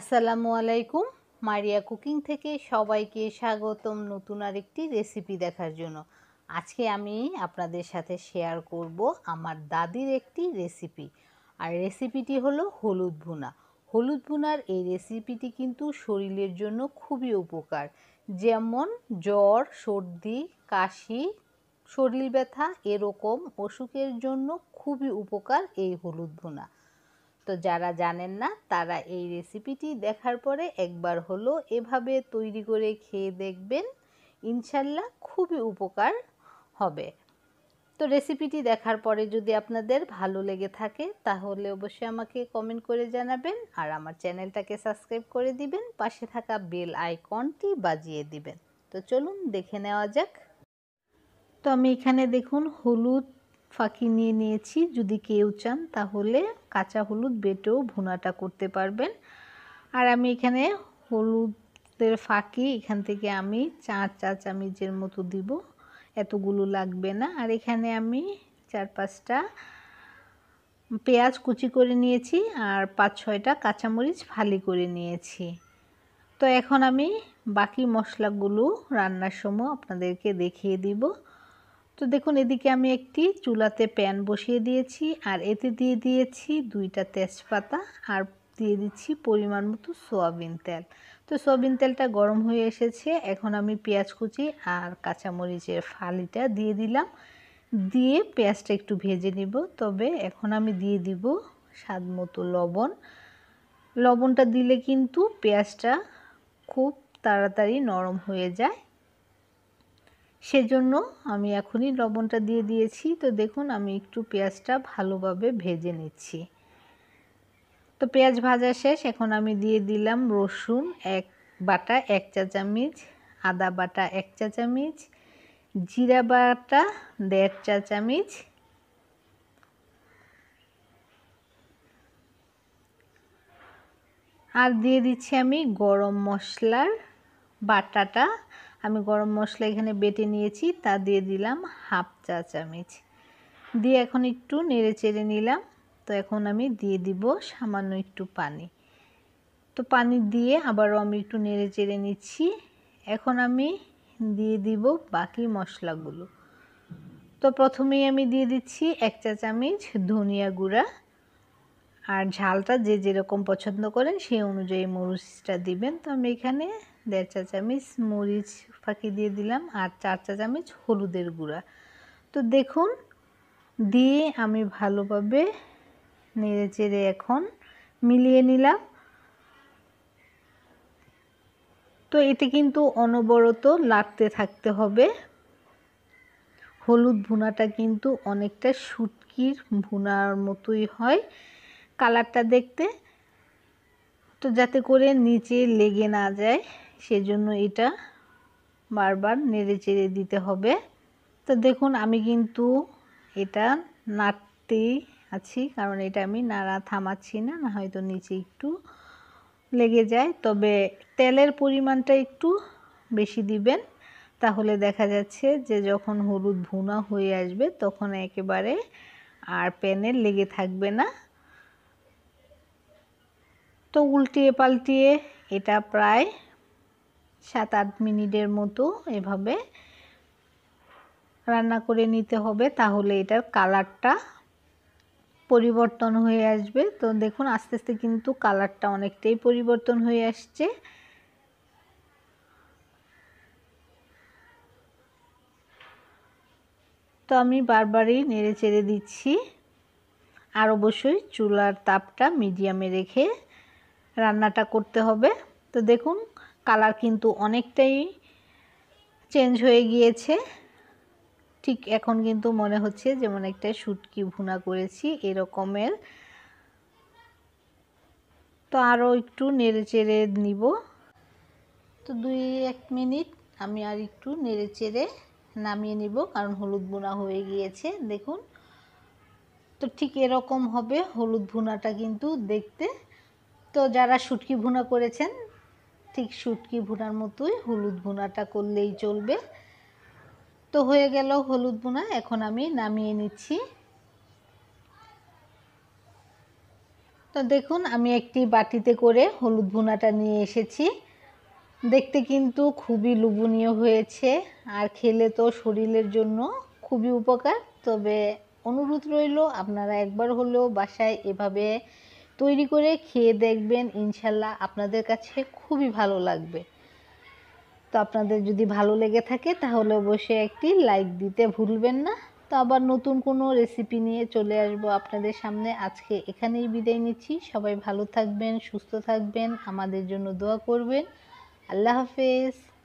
আসসালামু আলাইকুম। মারিয়া কুকিং থেকে সবাইকে স্বাগতম নতুন আরেকটি রেসিপি দেখার জন্য। আজকে আমি আপনাদের সাথে শেয়ার করব আমার দাদির একটি রেসিপি। আর রেসিপিটি হলো হলুদ ভুনা। হলুদ ভুনার এই রেসিপিটি কিন্তু শরীরের জন্য খুবই উপকার। যেমন জ্বর, সর্দি, কাশি, শরীর ব্যথা এরকম অসুখের জন্য খুবই উপকার এই হলুদ ভুনা। তো যারা জানেন না তারা এই রেসিপিটি দেখার পরে একবার হলো এভাবে তৈরি করে খেয়ে দেখবেন, ইনশাল্লাহ খুবই উপকার হবে। তো রেসিপিটি দেখার পরে যদি আপনাদের ভালো লেগে থাকে তাহলে অবশ্যই আমাকে কমেন্ট করে জানাবেন, আর আমার চ্যানেলটাকে সাবস্ক্রাইব করে দিবেন, পাশে থাকা বেল আইকনটি বাজিয়ে দিবেন। তো চলুন দেখে নেওয়া যাক। তো আমি এখানে দেখুন হলুদ ফাঁকি নিয়ে নিয়েছি। যদি কেউ চান তাহলে কাঁচা হলুদ বেটেও ভুনাটা করতে পারবেন। আর আমি এখানে হলুদের ফাঁকি এখান থেকে আমি 4 চা চামচের মতো দিব, এতগুলো লাগবে না। আর এখানে আমি 4-5টা পেঁয়াজ কুচি করে নিয়েছি আর 5-6টা কাঁচামরিচ ফালি করে নিয়েছি। তো এখন আমি বাকি মশলাগুলো রান্নার সময় আপনাদেরকে দেখিয়ে দিব। তো দেখুন এদিকে আমি একটি চুলাতে প্যান বসিয়ে দিয়েছি আর এতে দিয়ে দিয়েছি 2টা তেজপাতা আর দিয়ে দিচ্ছি পরিমাণ মতো সয়াবিন তেল। তো সয়াবিন তেলটা গরম হয়ে এসেছে, এখন আমি পেঁয়াজ কুচি আর কাঁচামরিচের ফালিটা দিয়ে দিলাম। দিয়ে পেঁয়াজটা একটু ভেজে নিব। তবে এখন আমি দিয়ে দিব স্বাদ মতো লবণ। লবণটা দিলে কিন্তু পেঁয়াজটা খুব তাড়াতাড়ি নরম হয়ে যায়, সেজন্য আমি এখনই লবণটা দিয়ে দিয়েছি। তো দেখুন আমি একটু পেঁয়াজটা ভালোভাবে ভেজে নিচ্ছি। তো পেঁয়াজ ভাজা শেষ, এখন আমি দিয়ে দিলাম রসুন বাটা 1 চা চামচ, আদা বাটা 1 চা চামচ, জিরা বাটা 1.5 চা চামচ, আর দিয়ে দিচ্ছি আমি গরম মশলার বাটাটা। আমি গরম মশলা এখানে বেটে নিয়েছি, তা দিয়ে দিলাম 1/2 চা চামচ। দিয়ে এখন একটু নেড়ে চেড়ে নিলাম। তো এখন আমি দিয়ে দিব সামান্য একটু পানি। তো পানি দিয়ে আবারও আমি একটু নেড়ে চেড়ে নিচ্ছি। এখন আমি দিয়ে দিব বাকি মশলাগুলো। তো প্রথমেই আমি দিয়ে দিচ্ছি 1 চা চামচ ধনিয়া গুঁড়া, আর ঝালটা যে যেরকম পছন্দ করেন সেই অনুযায়ী মরিচটা দিবেন। তো আমি এখানে 1.5 চা চামচ মরিচ ফাঁকি দিয়ে দিলাম আর 4 চা চামচ হলুদের গুঁড়া। তো দেখুন দিয়ে আমি ভালোভাবে নেড়ে চেড়ে এখন মিলিয়ে নিলাম। তো এতে কিন্তু অনবরত লাগতে থাকতে হবে। হলুদ ভুনাটা কিন্তু অনেকটা শুটকির ভুনার মতোই হয় কালারটা দেখতে। তো যাতে করে নিচে লেগে না যায় সেজন্য এটা বারবার নেড়ে চেড়ে দিতে হবে। তো দেখুন আমি কিন্তু এটা নাড়তেই আছি, কারণ এটা আমি নাড়া থামাচ্ছি না, না হয়তো নিচে একটু লেগে যায়। তবে তেলের পরিমাণটা একটু বেশি দিবেন, তাহলে দেখা যাচ্ছে যে যখন হলুদ ভুনা হয়ে আসবে তখন একেবারে আর প্যানে লেগে থাকবে না। তো উল্টিয়ে পাল্টিয়ে এটা প্রায় 7-8 মিনিটের মতো এভাবে রান্না করে নিতে হবে, তাহলে এটার কালারটা পরিবর্তন হয়ে আসবে। তো দেখুন আস্তে আস্তে কিন্তু কালারটা অনেকটাই পরিবর্তন হয়ে আসছে। তো আমি বারবারই নেড়ে চেড়ে দিচ্ছি, আর অবশ্যই চুলার তাপটা মিডিয়ামে রেখে রান্নাটা করতে হবে। তো দেখুন কালার কিন্তু অনেকটাই চেঞ্জ হয়ে গিয়েছে। ঠিক এখন কিন্তু মনে হচ্ছে যেমন একটা শুটকি ভুনা করেছি এরকমের। তো আরও একটু নেড়ে চেড়ে নিব। তো 2-1 মিনিট আমি আর একটু নেড়ে চেড়ে নামিয়ে নিব, কারণ হলুদ ভুনা হয়ে গিয়েছে দেখুন। তো ঠিক এরকম হবে হলুদ ভুনাটা কিন্তু দেখতে। তো যারা শুটকি ভুনা করেছেন ঠিক শুটকি ভুনার মতোই হলুদ ভুনাটা করলেই চলবে। তো হয়ে গেল হলুদ ভুনা, এখন আমি নামিয়ে নিচ্ছি। তো দেখুন আমি একটি বাটিতে করে হলুদ ভুনাটা নিয়ে এসেছি। দেখতে কিন্তু খুবই লোভনীয় হয়েছে, আর খেলে তো শরীরের জন্য খুবই উপকার। তবে অনুরোধ রইল আপনারা একবার হলেও বাসায় এভাবে তৈরি করে খেয়ে দেখবেন, ইনশাল্লাহ আপনাদের কাছে খুবই ভালো লাগবে। তো আপনাদের যদি ভালো লেগে থাকে তাহলে অবশ্যই একটি লাইক দিতে ভুলবেন না। তো আবার নতুন কোনো রেসিপি নিয়ে চলে আসবো আপনাদের সামনে। আজকে এখানেই বিদায় নিচ্ছি। সবাই ভালো থাকবেন, সুস্থ থাকবেন, আমাদের জন্য দোয়া করবেন। আল্লাহ হাফেজ।